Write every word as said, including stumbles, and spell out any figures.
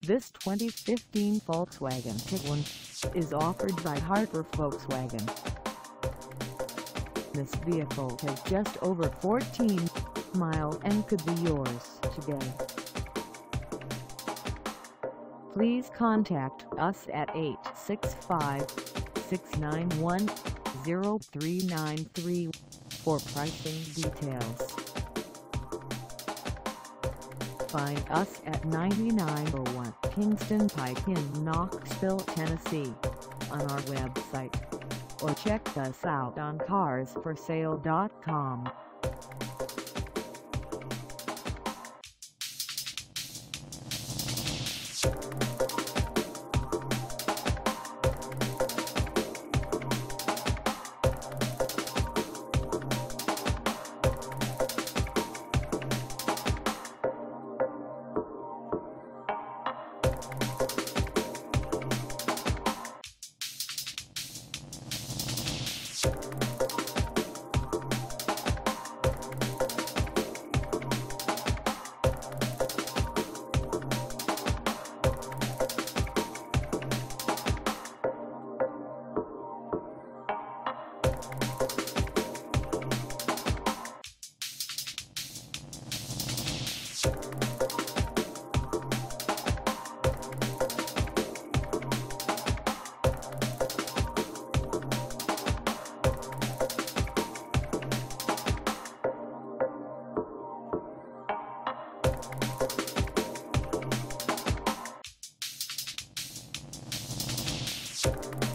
This twenty fifteen Volkswagen Tiguan is offered by Harper Volkswagen. This vehicle has just over fourteen miles and could be yours today. Please contact us at eight six five, six nine one, zero three nine three for pricing details. Find us at ninety-nine oh one Kingston Pike in Knoxville, Tennessee, on our website, or check us out on cars for sale dot com. You